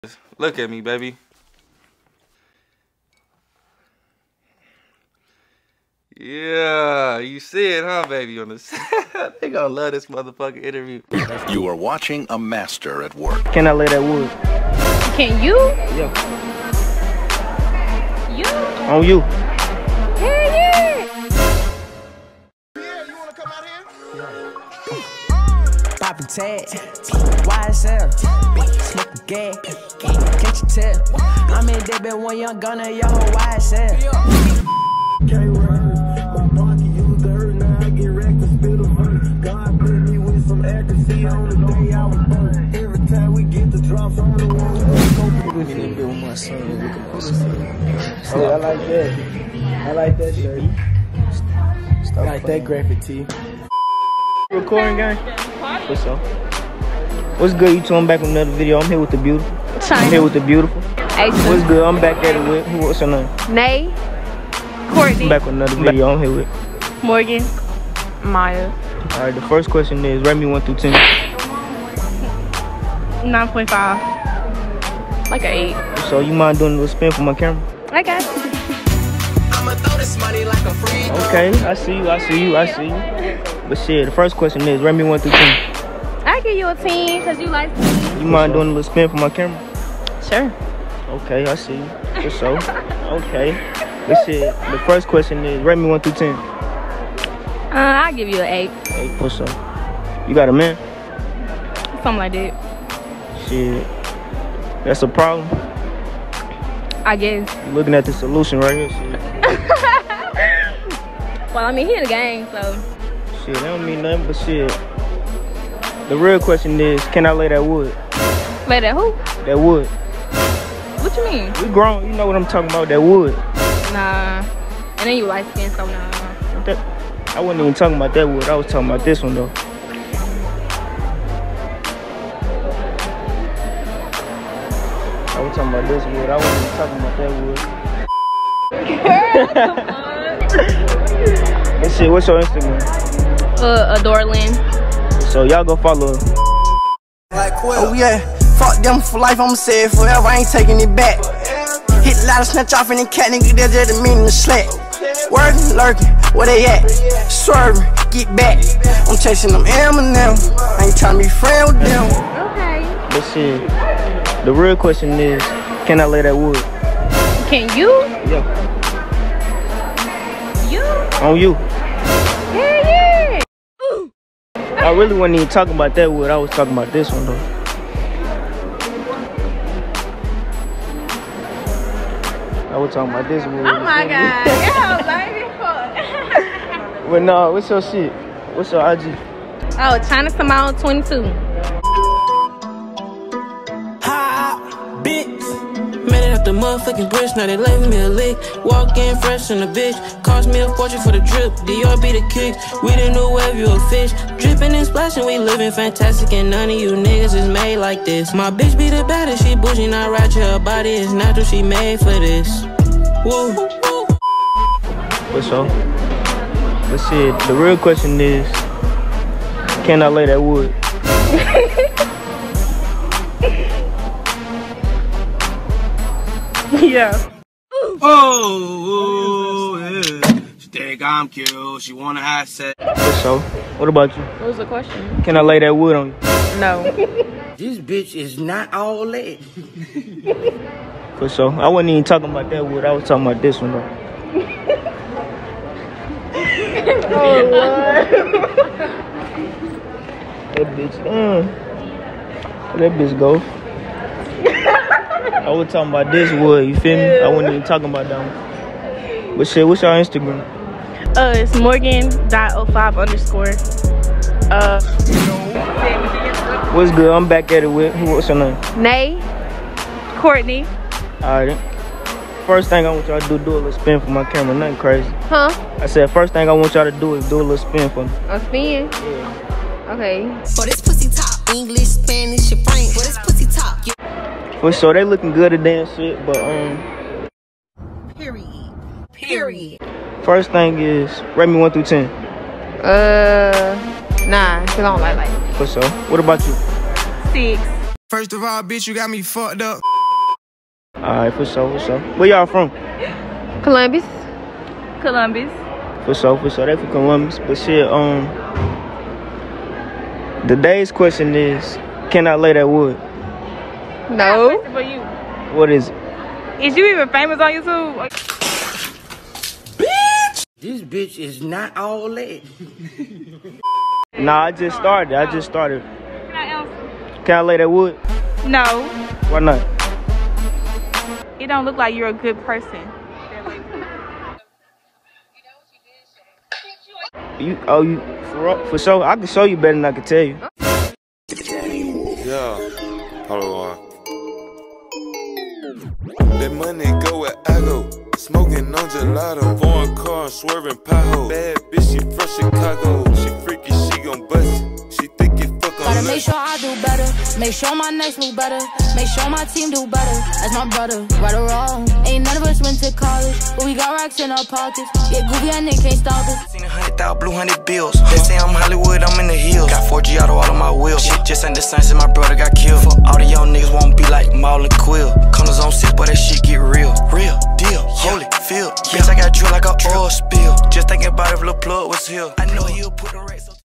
Look at me, baby. Yeah, you see it, huh, baby? On this, they gonna love this motherfucking interview. You are watching a master at work. Can I lay that wood? Can you? Yeah. You? On you. Hell yeah. Yeah, you wanna come out here? Poppin' tag, YSL, smoking gas, can't you tell? I'm in that bed one young gunner, yo, YSL. Can't run, my pocket use the hurt, now I get wrecked and spill the verse. God bless me with some accuracy on the day I was born. Every time we get the drops on the one, Look at that with my son. Look at my son. Oh, I like that. I like that shirt. I like that graphic tee. Recording gang? What's up? What's good? You two? I'm back with another video. I'm here with the beautiful. China. I'm here with the beautiful. Ace. What's good? I'm back at it with what's her name? Nay. Courtney. I'm back with another video. I'm here with Morgan. Maya. Alright, the first question is rate me 1 through 10. 9.5. Like an 8. So you mind doing a little spin for my camera? I got you. I'ma throw this money like a free throw. Okay, I see you. But shit, the first question is rate me 1 through 10. I give you a 10 because you like me. You mind doing a little spin for my camera? Sure. Okay, I see you. For sure. Okay. But shit, the first question is rate me 1 through 10. I'll give you an 8. 8 for sure. You got a man? Something like that. Shit. That's a problem. I guess. You looking at the solution right here, shit. Well, I mean, he in the game, so. Shit, that don't mean nothing but shit. The real question is, can I lay that wood? Lay that who? That wood. What you mean? We grown, you know what I'm talking about, that wood. Nah. And then you light skin, so nah. I wasn't even talking about that wood, I was talking about this one though. I was talking about this wood, I wasn't even talking about that wood. And shit, what's your Instagram? Adorlin. So y'all go follow her. Oh yeah, fuck them for life, I'ma say it forever, I ain't taking it back. Hit a lot of snatch off in the cat, nigga, that's just the meaning of slack. Working, lurking, where they at? Swerving, get back. I'm chasing them Eminem, I ain't trying to be friends with them. Okay. But shit, the real question is, can I lay that wood? Can you? Yeah. You? On you. Yeah, yeah. I really wasn't even talking about that wood, I was talking about this one though. I was talking about this wood. Oh my god. Yo, baby, fuck. But no, what's your shit? What's your IG? Oh, China Simone 22. Ha, bitch. Made it up the motherfucking bridge, now they leaving me a lick. Walk in fresh in the bitch. Cost me a fortune for the drip. Dior be the kicks. We the new wave, you a fish. Dripping and splashing, we living fantastic. And none of you niggas is made like this. My bitch be the baddest, she bougie, not ratchet. Her body is natural, she made for this. Woo. For sure. But shit, the real question is, can I lay that wood? Yeah. Oh, yeah. She think I'm cute. She wanna have sex. For sure. What about you? What was the question? Can I lay that wood on you? No. This bitch is not all that. For sure. I wasn't even talking about that wood, I was talking about this one though. Oh, Lord. That bitch, that bitch go. I was talking about this wood, you feel me? I wasn't even talking about that one. But shit, what's your Instagram? It's Morgan.05_. What's good? I'm back at it with what's your name? Nay. Courtney. Alright. First thing I want y'all to do a little spin for my camera, nothing crazy. Huh? I said first thing I want y'all to do is do a little spin for me. A spin? Yeah. Okay. For this pussy top, English, Spanish, your brain. For this pussy top, For sure, they looking good today and shit, but period. first thing is rate me 1 through 10. 9, cause I don't like. For sure. What about you? 6. First of all, bitch, you got me fucked up. Alright, for sure, for sure. Where y'all from? Columbus. For sure, they from Columbus. But shit, the day's question is, can I lay that wood? No. For you. What is it? Is you even famous on YouTube? This bitch is not all that. Nah, I just started. Can I answer? Can I lay that wood? No. Why not? It don't look like you're a good person. You for sure. I can show you better than I can tell you. Yeah, hold on. That money go where I go. Smoking on gelato. Foreign car, swerving pothole. Bad bitch, she from Chicago. She freaky, she gon' bust it. She think it fuck on Gotta make sure I do better. Make sure my next move better. Make sure my team do better. As my brother, right or wrong. Ain't none of us went to college, but we got racks in our pockets. Yeah, goofy and Nick can't stop us. Seen 100,000 blue 100 bills. They say I'm Hollywood, I'm in the hills. Got 4G auto all on my wheels. Shit just ain't the same since my brother got killed. Fuck all the young niggas won't be like Maul and Quill. Corners on 6, but that shit get real. Real deal, holy feel. Bitch, I got drill like a oil spill. Just thinking about if Lil Plug was here. I know he'll put the racks.